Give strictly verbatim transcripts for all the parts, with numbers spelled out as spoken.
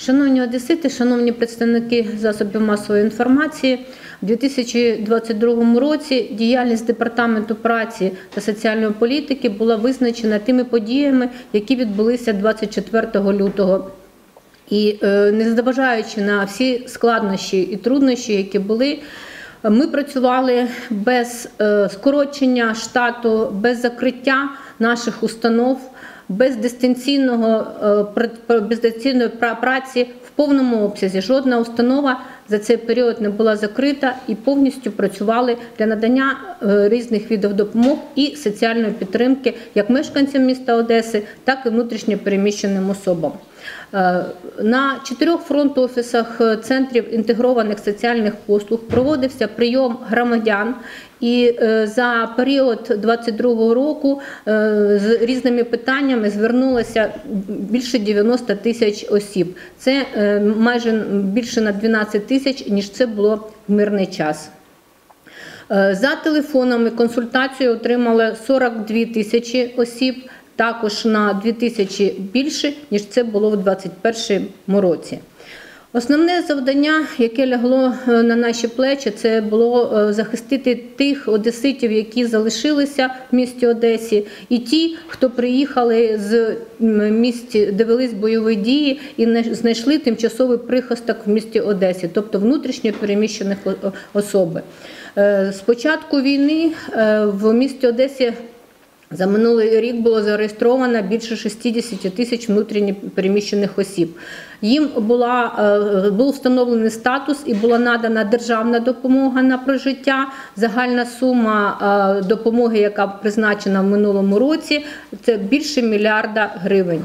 Шановні одесити, шановні представники засобів масової інформації, у дві тисячі двадцять другому році діяльність Департаменту праці та соціальної політики була визначена тими подіями, які відбулися двадцять четвертого лютого. І незважаючи на всі складнощі і труднощі, які були, ми працювали без скорочення штату, без закриття наших установ, без дистанційного, без дистанційної праці в повному обсязі. Жодна установа за цей період не була закрита і повністю працювали для надання різних видів допомог і соціальної підтримки як мешканцям міста Одеси, так і внутрішньо переміщеним особам. На чотирьох фронт-офісах центрів інтегрованих соціальних послуг проводився прийом громадян, і за період двадцять другого року з різними питаннями звернулося більше дев'яноста тисяч осіб. Це майже більше на дванадцять тисяч, ніж це було в мирний час. За телефонами консультацію отримали сорок дві тисячі осіб, також на дві тисячі більше, ніж це було в двадцять першому році. Основне завдання, яке лягло на наші плечі, це було захистити тих одеситів, які залишилися в місті Одесі, і ті, хто приїхали з місць, де велись бойові дії і знайшли тимчасовий прихисток в місті Одесі, тобто внутрішньо переміщених особи. З початку війни в місті Одесі за минулий рік було зареєстровано більше шістдесят тисяч внутрішньо переміщених осіб. Їм була, був встановлений статус і була надана державна допомога на прожиття. Загальна сума допомоги, яка призначена в минулому році, це більше мільярда гривень.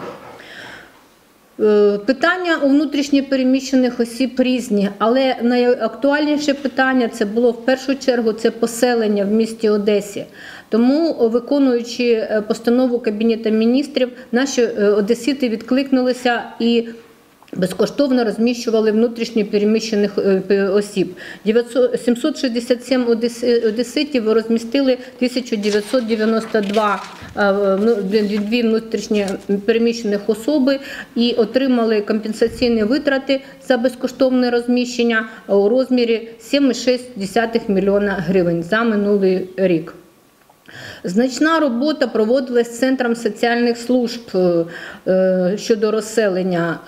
Питання у внутрішньо переміщених осіб різні, але найактуальніше питання це було в першу чергу це поселення в місті Одесі. Тому, виконуючи постанову Кабінету міністрів, наші одесити відкликнулися і безкоштовно розміщували внутрішньо переміщених осіб. сімсот шістдесят сім одеситів розмістили тисячу дев'ятсот дев'яносто два дві внутрішньо переміщених особи і отримали компенсаційні витрати за безкоштовне розміщення у розмірі сім цілих шість десятих мільйона гривень за минулий рік. Значна робота проводилась Центром соціальних служб щодо розселення.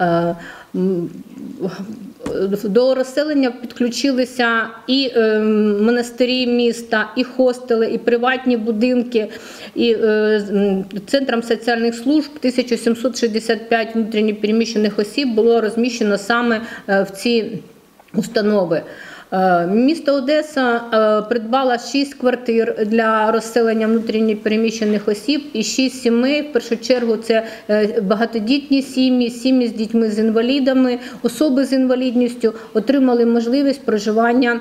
До розселення підключилися і монастирі міста, і хостели, і приватні будинки. І Центром соціальних служб тисяча сімсот шістдесят п'ять внутрішньо переміщених осіб було розміщено саме в ці установи. Місто Одеса придбало шість квартир для розселення внутрішньо переміщених осіб і шість сімей. В першу чергу це багатодітні сім'ї, сім'ї з дітьми з інвалідами, особи з інвалідністю отримали можливість проживання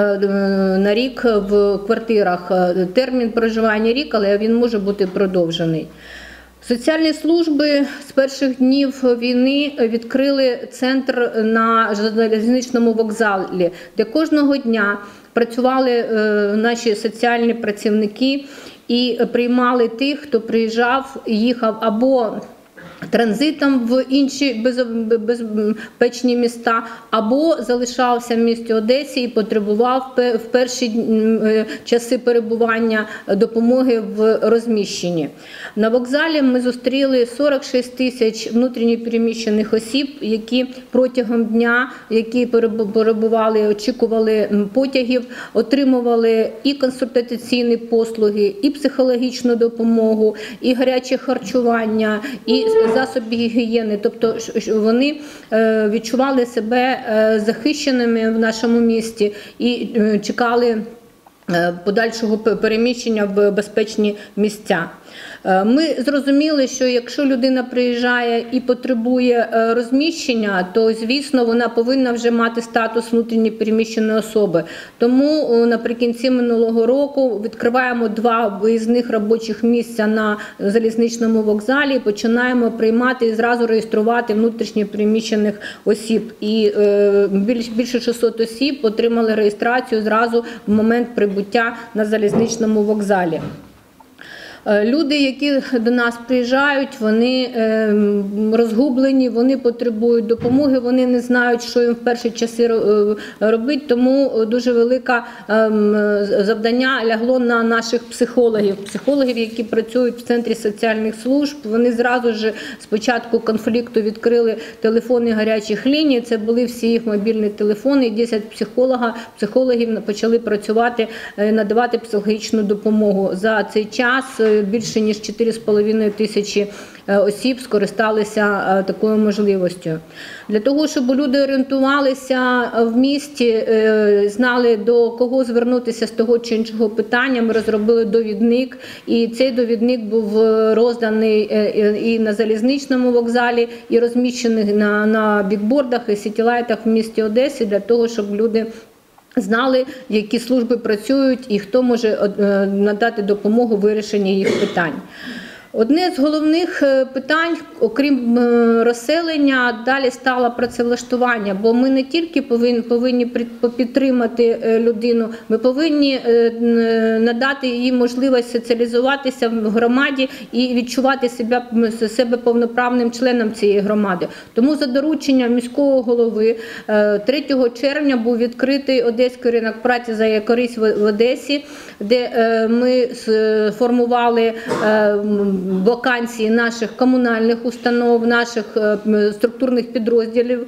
на рік в квартирах. Термін проживання рік, але він може бути продовжений. Соціальні служби з перших днів війни відкрили центр на залізничному вокзалі, де кожного дня працювали наші соціальні працівники і приймали тих, хто приїжджав, їхав або транзитом в інші безпечні міста, або залишався в місті Одесі і потребував в перші часи перебування допомоги в розміщенні. На вокзалі ми зустріли сорок шість тисяч внутрішньо переміщених осіб, які протягом дня, які перебували, очікували потягів, отримували і консультаційні послуги, і психологічну допомогу, і гаряче харчування, і засоби гігієни, тобто вони відчували себе захищеними в нашому місті і чекали подальшого переміщення в безпечні місця. Ми зрозуміли, що якщо людина приїжджає і потребує розміщення, то, звісно, вона повинна вже мати статус внутрішньо переміщеної особи. Тому наприкінці минулого року відкриваємо два виїзних робочих місця на залізничному вокзалі, починаємо приймати і зразу реєструвати внутрішньо переміщених осіб. І більше шістсот осіб отримали реєстрацію зразу в момент прибуття на залізничному вокзалі. Люди, які до нас приїжджають, вони розгублені, вони потребують допомоги, вони не знають, що їм в перші часи робити, тому дуже велике завдання лягло на наших психологів. Психологів, які працюють в Центрі соціальних служб, вони зразу ж з початку конфлікту відкрили телефони гарячих ліній, це були всі їх мобільні телефони, і десять психолога, психологів почали працювати, надавати психологічну допомогу. За цей час більше ніж чотири з половиною тисячі осіб скористалися такою можливістю. Для того, щоб люди орієнтувалися в місті, знали, до кого звернутися з того чи іншого питання, ми розробили довідник, і цей довідник був розданий і на залізничному вокзалі, і розміщений на, на бікбордах і сітілайтах в місті Одесі, для того, щоб люди знали, які служби працюють і хто може надати допомогу в вирішенні їх питань. Одне з головних питань, окрім розселення, далі стало працевлаштування, бо ми не тільки повинні, повинні підтримати людину, ми повинні надати їй можливість соціалізуватися в громаді і відчувати себе, себе повноправним членом цієї громади. Тому за дорученням міського голови третього червня був відкритий Одеський ринок праці за користь в Одесі, де ми сформували вакансії наших комунальних установ, наших структурних підрозділів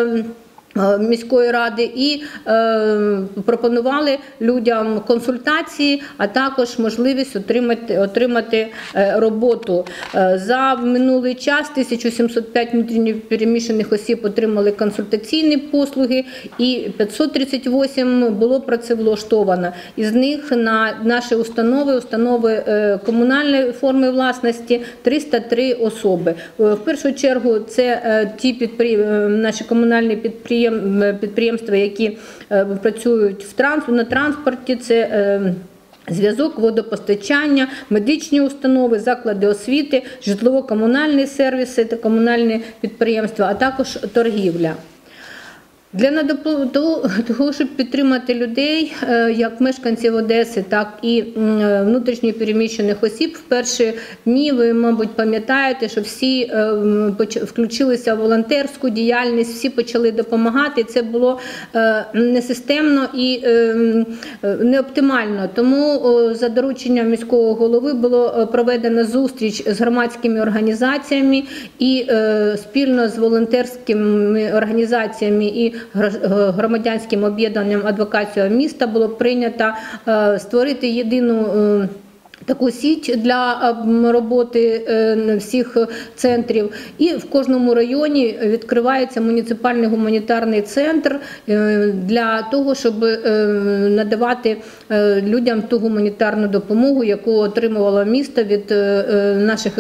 міської ради і е, пропонували людям консультації, а також можливість отримати, отримати е, роботу. Е, за минулий час тисяча сімсот п'ять внутрішньопереміщених осіб отримали консультаційні послуги і п'ятсот тридцять вісім було працевлаштовано. Із них на наші установи, установи е, комунальної форми власності триста три особи. В першу чергу це е, ті підприємства, наші комунальні підприємства, підприємства, які працюють в транс, на транспорті, це зв'язок, водопостачання, медичні установи, заклади освіти, житлово-комунальні сервіси та комунальні підприємства, а також торгівля. Для того, щоб підтримати людей, як мешканців Одеси, так і внутрішньо переміщених осіб, в перші дні, ви, мабуть, пам'ятаєте, що всі включилися в волонтерську діяльність, всі почали допомагати. Це було несистемно і неоптимально. Тому за дорученням міського голови було проведено зустріч з громадськими організаціями і спільно з волонтерськими організаціями і громадянським об'єднанням «Адвокація міста» було прийнято створити єдину таку сіть для роботи всіх центрів. І в кожному районі відкривається муніципальний гуманітарний центр для того, щоб надавати людям ту гуманітарну допомогу, яку отримувало місто від наших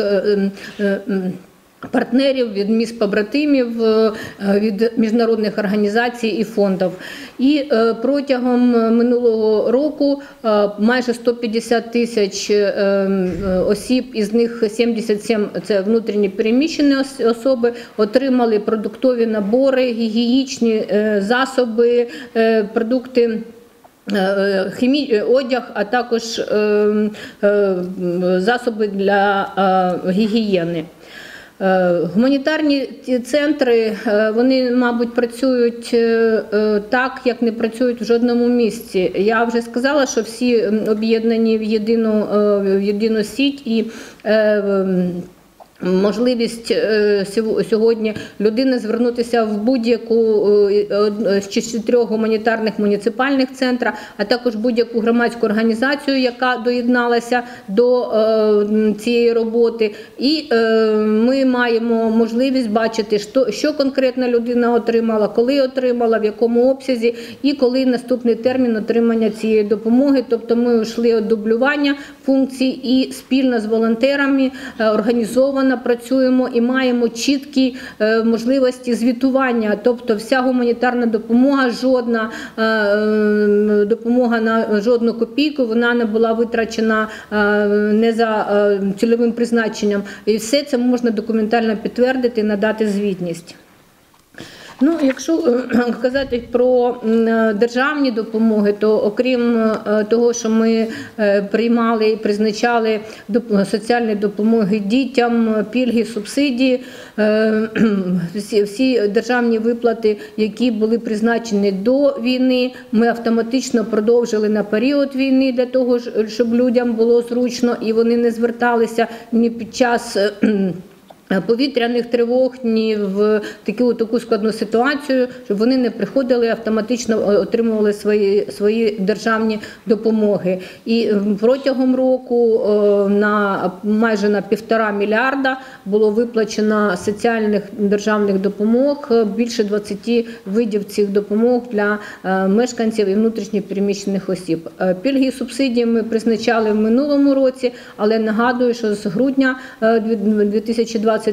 партнерів, від міст-побратимів, від міжнародних організацій і фондів. І протягом минулого року майже сто п'ятдесят тисяч осіб, із них сімдесят сім – це внутрішньо переміщені особи, отримали продуктові набори, гігієнічні засоби, продукти, хімій, одяг, а також засоби для гігієни. Гуманітарні центри, вони, мабуть, працюють так, як не працюють в жодному місці. Я вже сказала, що всі об'єднані в єдину, в єдину сіть, і можливість сьогодні людини звернутися в будь-яку з чотирьох гуманітарних муніципальних центрів, а також будь-яку громадську організацію, яка доєдналася до цієї роботи. І ми маємо можливість бачити, що конкретно людина отримала, коли отримала, в якому обсязі і коли наступний термін отримання цієї допомоги. Тобто ми йшли від дублювання функцій і спільно з волонтерами організовано працюємо і маємо чіткі можливості звітування. Тобто вся гуманітарна допомога, жодна допомога на жодну копійку, вона не була витрачена не за цільовим призначенням. І все це можна документально підтвердити і надати звітність. Ну, якщо казати про державні допомоги, то окрім того, що ми приймали і призначали соціальні допомоги дітям, пільги, субсидії, всі, всі державні виплати, які були призначені до війни, ми автоматично продовжили на період війни для того, щоб людям було зручно і вони не зверталися ні під час повітряних тривог, ні в таку, таку складну ситуацію, щоб вони не приходили, автоматично отримували свої, свої державні допомоги. І протягом року на майже на півтора мільярда було виплачено соціальних державних допомог, більше двадцяти видів цих допомог для мешканців і внутрішньо переміщених осіб. Пільги і субсидії ми призначали в минулому році, але нагадую, що з грудня дві тисячі двадцять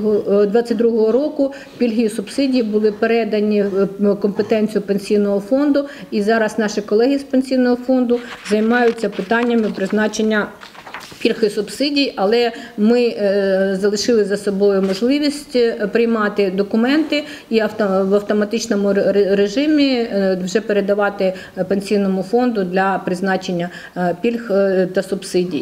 другого року пільги і субсидії були передані в компетенцію Пенсійного фонду, і зараз наші колеги з Пенсійного фонду займаються питаннями призначення пільг і субсидій, але ми е, залишили за собою можливість приймати документи і авто, в автоматичному режимі е, вже передавати Пенсійному фонду для призначення е, пільг е, та субсидій.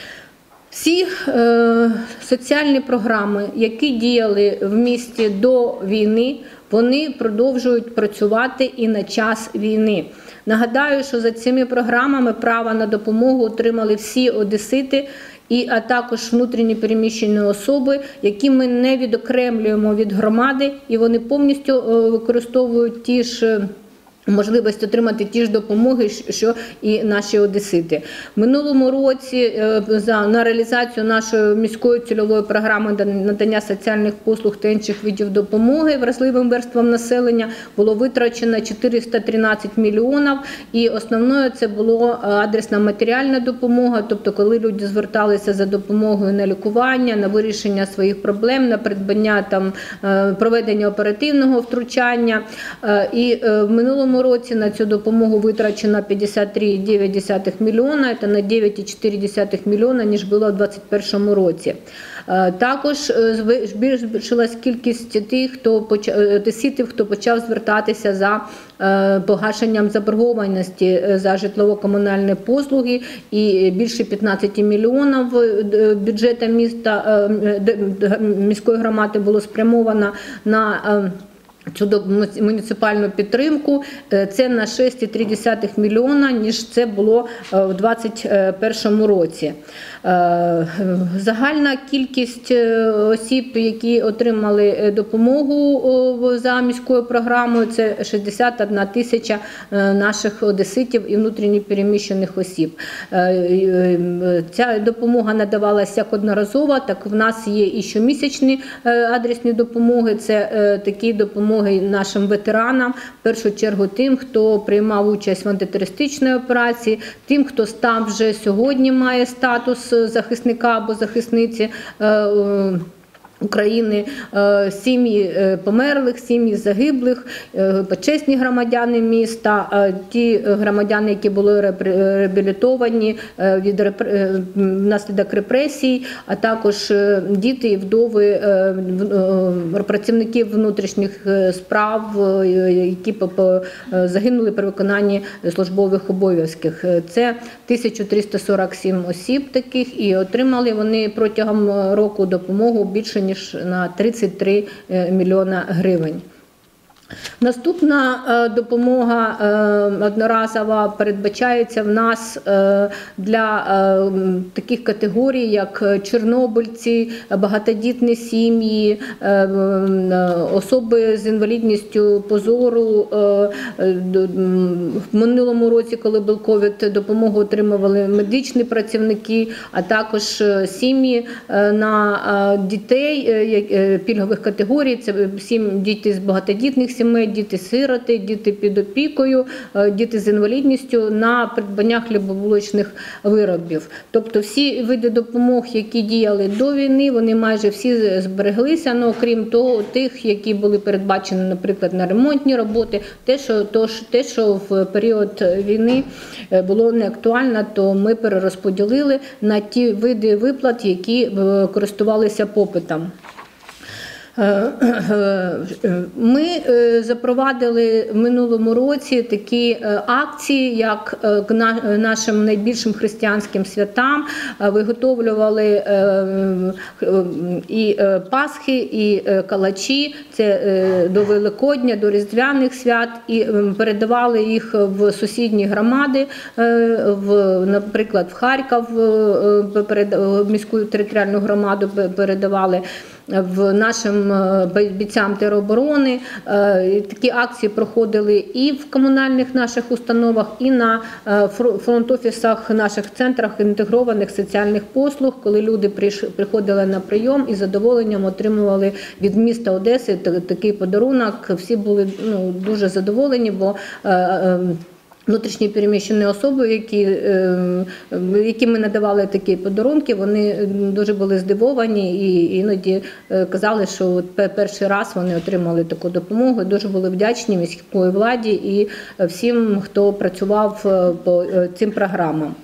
Всі е, соціальні програми, які діяли в місті до війни, вони продовжують працювати і на час війни. Нагадаю, що за цими програмами право на допомогу отримали всі одесити, і, а також внутрішньо переміщені особи, які ми не відокремлюємо від громади, і вони повністю е, використовують ті ж можливість отримати ті ж допомоги, що і наші одесити. В минулому році за, на реалізацію нашої міської цільової програми надання соціальних послуг та інших видів допомоги вразливим верствам населення було витрачено чотириста тринадцять мільйонів, і основною це було адресна матеріальна допомога, тобто коли люди зверталися за допомогою на лікування, на вирішення своїх проблем, на придбання там проведення оперативного втручання. І в минулому році на цю допомогу витрачено п'ятдесят три цілих дев'ять десятих мільйона, це на дев'ять цілих чотири десятих мільйона, ніж було в двадцять першому році. Також збільшилась кількість тих, хто почав, одеситів, хто почав звертатися за погашенням заборгованості за житлово-комунальні послуги, і більше п'ятнадцять мільйонів бюджету міста, міської громади було спрямовано на цю муніципальну підтримку. Це на шість цілих три десятих мільйона, ніж це було в двадцять першому році. Загальна кількість осіб, які отримали допомогу за міською програмою, це шістдесят одна тисяча наших одеситів і внутрішньо переміщених осіб. Ця допомога надавалася як одноразово, так в нас є і щомісячні адресні допомоги. Це такі допомоги нашим ветеранам, в першу чергу тим, хто приймав участь в антитерористичній операції, тим, хто став вже сьогодні, має статус захисника або захисниці України, сім'ї померлих, сім'ї загиблих, почесні громадяни міста, ті громадяни, які були реабілітовані від внаслідок репресій, а також діти і вдови працівників внутрішніх справ, які загинули при виконанні службових обов'язків. Це тисяча триста сорок сім осіб таких, і отримали вони протягом року допомогу більше ніж на тридцять три мільйона гривень. Наступна допомога одноразова передбачається в нас для таких категорій, як чорнобильці, багатодітні сім'ї, особи з інвалідністю по зору. В минулому році, коли був ковід, допомогу отримували медичні працівники, а також сім'ї на дітей пільгових категорій. Це сім дітей з багатодітних сімей, діти-сироти, діти під опікою, діти з інвалідністю на придбання хлібобулочних виробів. Тобто всі види допомог, які діяли до війни, вони майже всі збереглися, ну, окрім того, тих, які були передбачені, наприклад, на ремонтні роботи, те, що, то, те, що в період війни було не актуально, то ми перерозподілили на ті види виплат, які користувалися попитом. Ми запровадили в минулому році такі акції, як к нашим найбільшим християнським святам. Виготовлювали і Пасхи, і калачі, це до Великодня, до Різдвяних свят, і передавали їх в сусідні громади, в, наприклад, в Харків, в міську територіальну громаду передавали, в нашим бійцям тероборони. Такі акції проходили і в комунальних наших установах, і на фронт-офісах наших центрах інтегрованих соціальних послуг, коли люди приходили на прийом і з задоволенням отримували від міста Одеси такий подарунок. Всі були ну, дуже задоволені, бо внутрішні переміщені особи, які, яким ми надавали такі подарунки, вони дуже були здивовані і іноді казали, що от перший раз вони отримали таку допомогу, дуже були вдячні міської владі і всім, хто працював по цим програмам.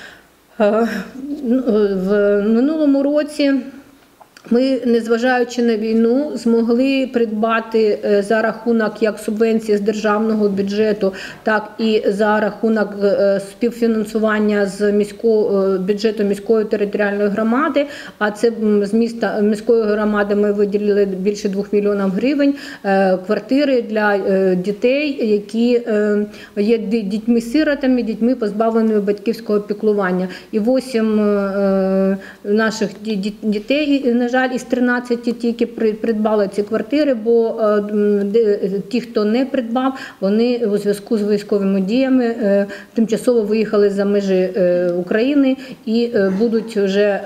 В минулому році ми, незважаючи на війну, змогли придбати за рахунок як субвенції з державного бюджету, так і за рахунок співфінансування з міського бюджету міської територіальної громади, а це з міста міської громади ми виділили більше двох мільйонів гривень, квартири для дітей, які є дітьми-сиротами, дітьми позбавленими батьківського піклування. І вісім наших дітей, на жаль, із тринадцяти тільки придбали ці квартири, бо ті, хто не придбав, вони у зв'язку з військовими діями тимчасово виїхали за межі України і будуть вже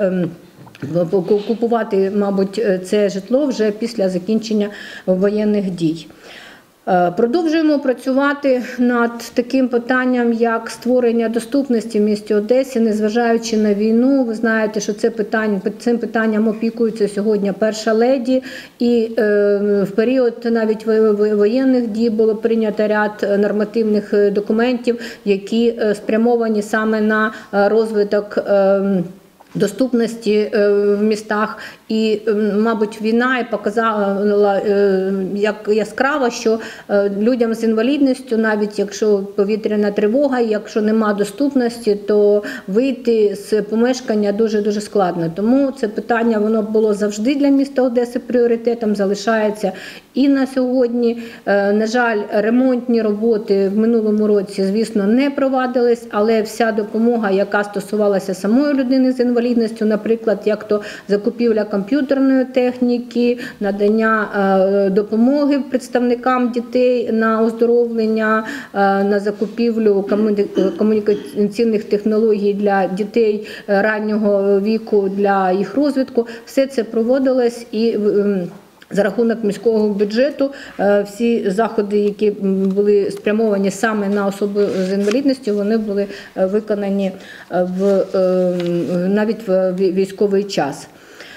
купувати, мабуть, це житло вже після закінчення воєнних дій. Продовжуємо працювати над таким питанням, як створення доступності в місті Одесі, незважаючи на війну. Ви знаєте, що це питання, цим питанням опікується сьогодні перша леді, і е, в період навіть воєнних дій було прийнято ряд нормативних документів, які спрямовані саме на розвиток е, доступності в містах. І, мабуть, війна і показала як яскраво, що людям з інвалідністю, навіть якщо повітряна тривога, якщо нема доступності, то вийти з помешкання дуже-дуже складно. Тому це питання, воно було завжди для міста Одеси пріоритетом, залишається і на сьогодні. На жаль, ремонтні роботи в минулому році, звісно, не провадились, але вся допомога, яка стосувалася самої людини з інвалідністю, наприклад, як то закупівля комп'ютерної техніки, надання допомоги представникам дітей на оздоровлення, на закупівлю комунікаційних технологій для дітей раннього віку, для їх розвитку. Все це проводилось і за рахунок міського бюджету всі заходи, які були спрямовані саме на особи з інвалідністю, вони були виконані в, навіть в військовий час.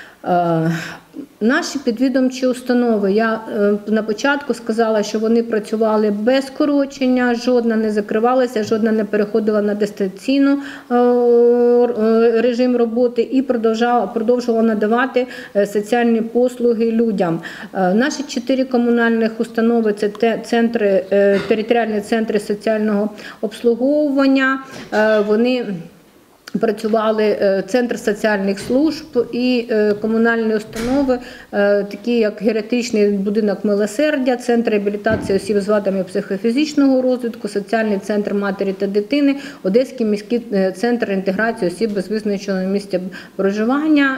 Наші підвідомчі установи, я на початку сказала, що вони працювали без скорочення, жодна не закривалася, жодна не переходила на дистанційний режим роботи і продовжувала, продовжувала надавати соціальні послуги людям. Наші чотири комунальних установи – це центри, територіальні центри соціального обслуговування, вони працювали Центр соціальних служб і комунальні установи, такі як геріатричний будинок милосердя, Центр реабілітації осіб з вадами психофізичного розвитку, Соціальний центр матері та дитини, Одеський міський центр інтеграції осіб без визначеного місця проживання,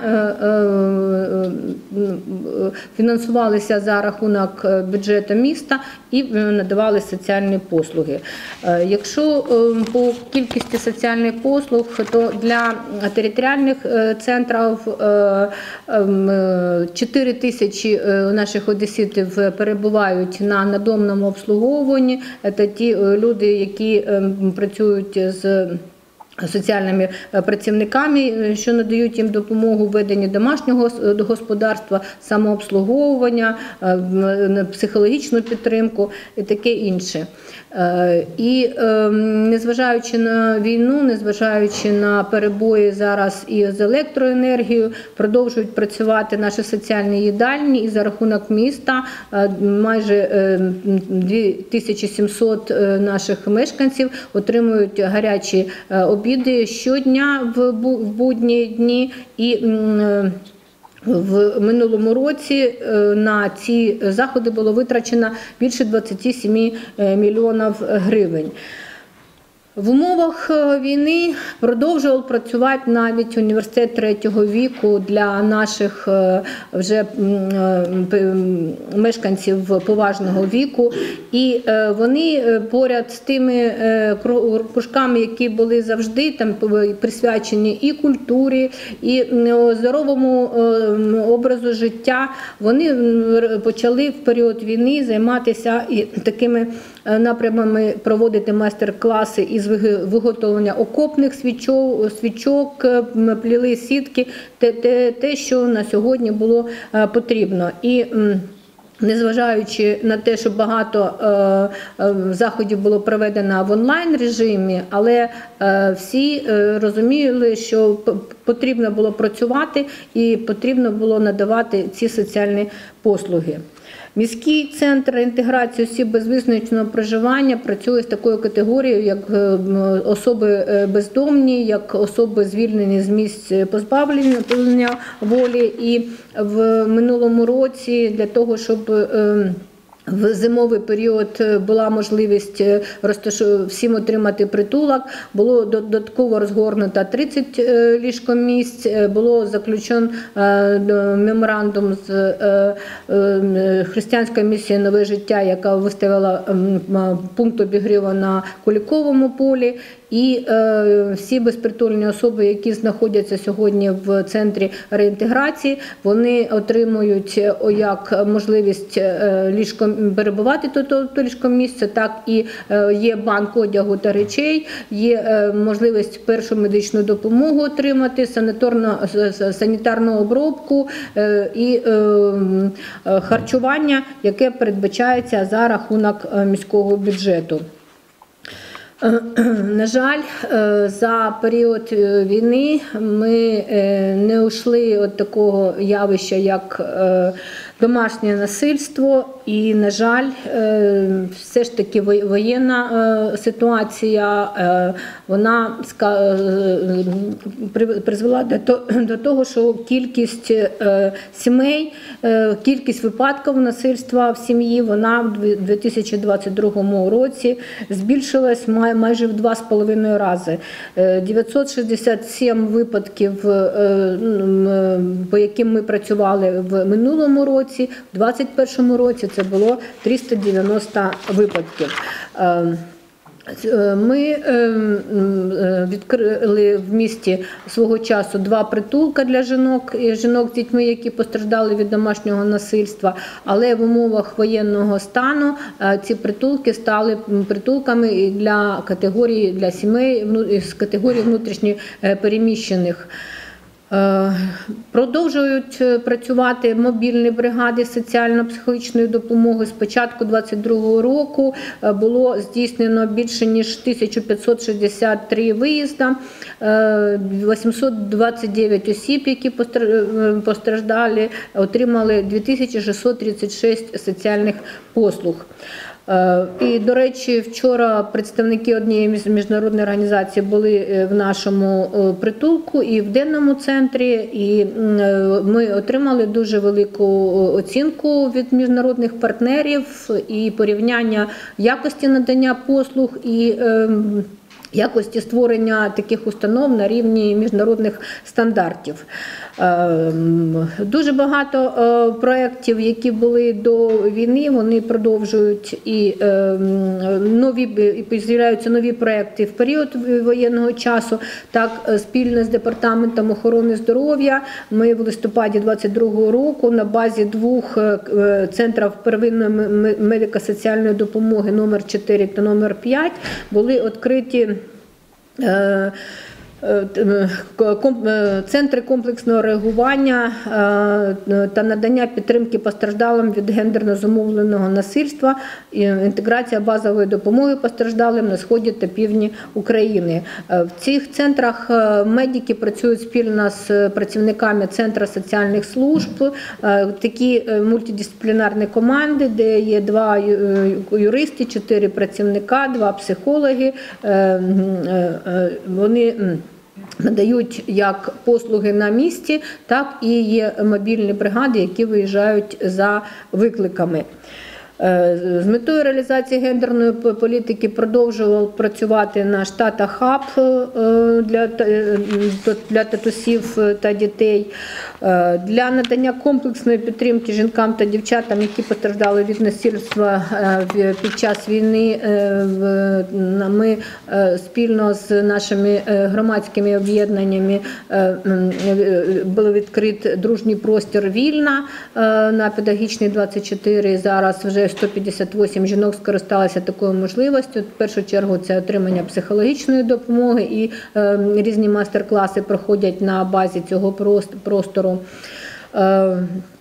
фінансувалися за рахунок бюджету міста і надавали соціальні послуги. Якщо по кількості соціальних послуг, то для територіальних центрів чотири тисячі наших одеситів перебувають на надомному обслуговуванні. Це ті люди, які працюють з соціальними працівниками, що надають їм допомогу в веденні домашнього господарства, самообслуговування, психологічну підтримку і таке інше. І незважаючи на війну, незважаючи на перебої зараз і з електроенергією, продовжують працювати наші соціальні їдальні, і за рахунок міста майже дві тисячі сімсот наших мешканців отримують гарячі обіди щодня в будні дні. І в минулому році на ці заходи було витрачено більше двадцять сім мільйонів гривень. В умовах війни продовжував працювати навіть університет третього віку для наших вже мешканців поважного віку. І вони поряд з тими кружками, які були завжди там присвячені і культурі, і здоровому образу життя, вони почали в період війни займатися і такими напрямами, проводити майстер-класи із виготовлення окопних свічок, свічок, пліли сітки, те, те, те, що на сьогодні було потрібно. І незважаючи на те, що багато е, е, заходів було проведено в онлайн режимі, але е, всі е, розуміли, що потрібно було працювати і потрібно було надавати ці соціальні послуги. Міський центр інтеграції осіб без визначеного проживання працює з такою категорією, як особи бездомні, як особи звільнені з місць позбавлення волі. І в минулому році для того, щоб в зимовий період була можливість всім отримати притулок, було додатково розгорнуто тридцять ліжкомісць, було заключено меморандум з християнською місією «Нове життя», яка виставила пункт обігріву на Куликовому полі. І е, всі безпритульні особи, які знаходяться сьогодні в центрі реінтеграції, вони отримують як можливість е, ліжком, перебувати то, то, то ліжкомісце, так і е, є банк одягу та речей, є е, можливість першу медичну допомогу отримати, санітарну обробку е, і е, харчування, яке передбачається за рахунок міського бюджету. На жаль, за період війни ми не ушли від такого явища, як домашнє насильство, і, на жаль, все ж таки воєнна ситуація, вона призвела до того, що кількість сімей, кількість випадків насильства в сім'ї, вона в дві тисячі двадцять другому році збільшилась майже в два з половиною рази. дев'ятсот шістдесят сім випадків, по яким ми працювали в минулому році, в двадцять першому році це було триста дев'яносто випадків. Ми відкрили в місті свого часу два притулка для жінок, жінок з дітьми, які постраждали від домашнього насильства, але в умовах воєнного стану ці притулки стали притулками для категорії, для сімей з категорії внутрішньо переміщених. Продовжують працювати мобільні бригади соціально-психологічної допомоги. З початку двадцять другого року було здійснено більше ніж тисяча п'ятсот шістдесят три виїзди, вісімсот двадцять дев'ять осіб, які постраждали, отримали дві тисячі шістсот тридцять шість соціальних послуг. І, до речі, вчора представники однієї з міжнародних організацій були в нашому притулку і в денному центрі, і ми отримали дуже велику оцінку від міжнародних партнерів і порівняння якості надання послуг і якості створення таких установ на рівні міжнародних стандартів. Дуже багато проєктів, які були до війни, вони продовжують і нові, і з'являються нові проєкти в період воєнного часу. Так, спільно з Департаментом охорони здоров'я ми в листопаді двадцять другого року на базі двох центрів первинної медико-соціальної допомоги номер чотири та номер п'ять були відкриті Центри комплексного реагування та надання підтримки постраждалим від гендерно зумовленого насильства, інтеграція базової допомоги постраждалим на сході та півдні України. В цих центрах медики працюють спільно з працівниками Центру соціальних служб, такі мультидисциплінарні команди, де є два юристи, чотири працівника, два психологи. Вони надають як послуги на місці, так і є мобільні бригади, які виїжджають за викликами. З метою реалізації гендерної політики продовжував працювати наш тата-хаб для, для татусів та дітей. Для надання комплексної підтримки жінкам та дівчатам, які постраждали від насильства під час війни, ми спільно з нашими громадськими об'єднаннями був відкрит дружній простір «Вільна» на Педагогічній двадцять чотири. Зараз вже сто п'ятдесят вісім жінок скористалися такою можливістю. В першу чергу це отримання психологічної допомоги і е, різні майстер-класи проходять на базі цього простору. Е,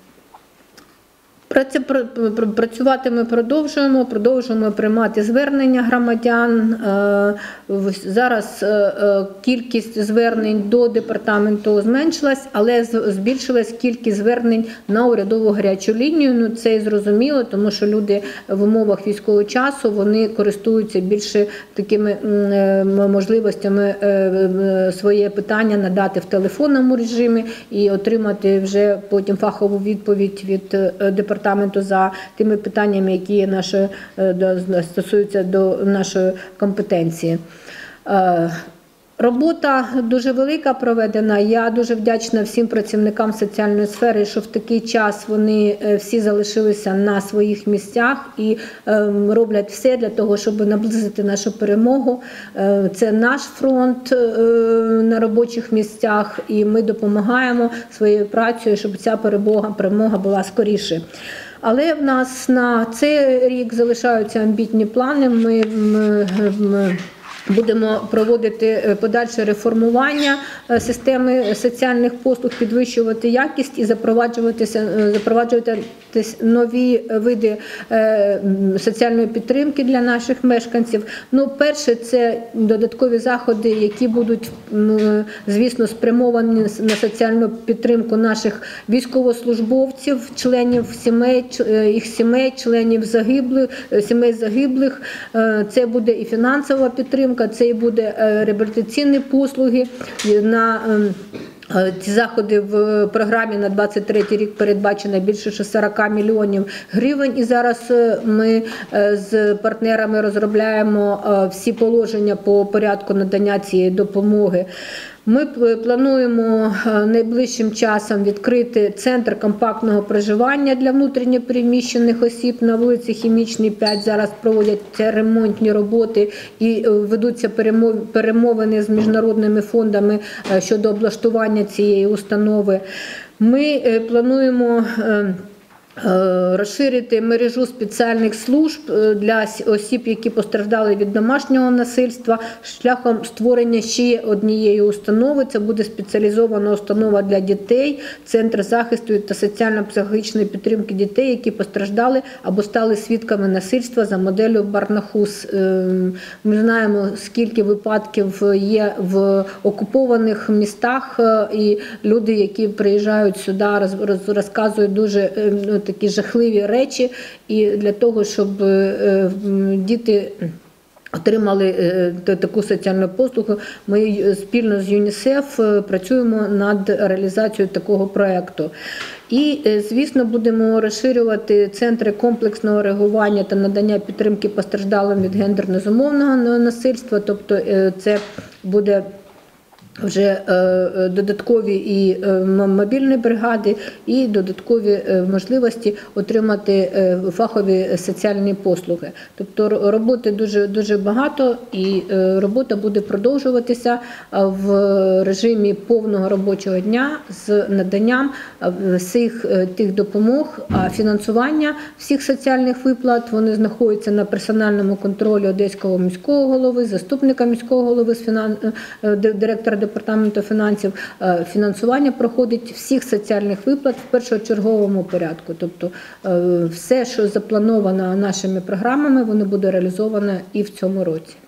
Працювати ми продовжуємо, продовжуємо приймати звернення громадян. Зараз кількість звернень до департаменту зменшилась, але збільшилась кількість звернень на урядову гарячу лінію. Ну, це і зрозуміло, тому що люди в умовах військового часу, вони користуються більше такими можливостями своє питання надати в телефонному режимі і отримати вже потім фахову відповідь від департаменту за тими питаннями, які наші, стосуються до нашої компетенції. Робота дуже велика проведена. Я дуже вдячна всім працівникам соціальної сфери, що в такий час вони всі залишилися на своїх місцях і роблять все для того, щоб наблизити нашу перемогу. Це наш фронт на робочих місцях, і ми допомагаємо своєю працею, щоб ця перемога, перемога була скоріше. Але в нас на цей рік залишаються амбітні плани. Ми, ми, ми будемо проводити подальше реформування системи соціальних послуг, підвищувати якість і запроваджуватися, запроваджувати нові види соціальної підтримки для наших мешканців. Ну, перше, це додаткові заходи, які будуть, звісно, спрямовані на соціальну підтримку наших військовослужбовців, членів сімей, їх сімей, членів загиблих, сімей загиблих. Це буде і фінансова підтримка, це і буде реабілітаційні послуги. На ці заходи в програмі на двадцять третій рік передбачено більше сорок мільйонів гривень. І зараз ми з партнерами розробляємо всі положення по порядку надання цієї допомоги. Ми плануємо найближчим часом відкрити центр компактного проживання для внутрішньопереміщених осіб на вулиці Хімічній, п'ять. Зараз проводяться ремонтні роботи і ведуться перемовини з міжнародними фондами щодо облаштування цієї установи. Ми плануємо розширити мережу спеціальних служб для осіб, які постраждали від домашнього насильства, шляхом створення ще однієї установи. Це буде спеціалізована установа для дітей, Центр захисту та соціально-психологічної підтримки дітей, які постраждали або стали свідками насильства за моделлю Барнахус. Ми знаємо, скільки випадків є в окупованих містах, і люди, які приїжджають сюди, розказують дуже такі жахливі речі, і для того, щоб діти отримали таку соціальну послугу, ми спільно з ЮНІСЕФ працюємо над реалізацією такого проєкту. І, звісно, будемо розширювати центри комплексного реагування та надання підтримки постраждалим від гендерно зумовленого насильства, тобто це буде вже е, додаткові і е, мобільні бригади, і додаткові е, можливості отримати е, фахові соціальні послуги. Тобто р- роботи дуже, дуже багато, і е, робота буде продовжуватися а, в режимі повного робочого дня з наданням а, всіх е, тих допомог, а фінансування всіх соціальних виплат, вони знаходяться на персональному контролі Одеського міського голови, заступника міського голови, з фінан... е, директора департаменту фінансів. Е, Фінансування проходить всіх соціальних виплат в першочерговому порядку. Тобто е, все, що заплановано нашими програмами, воно буде реалізовано і в цьому році.